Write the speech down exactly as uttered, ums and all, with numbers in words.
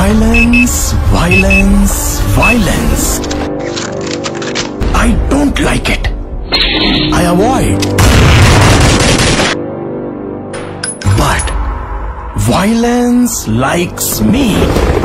Violence, violence, violence. I don't like it. I avoid. But violence likes me.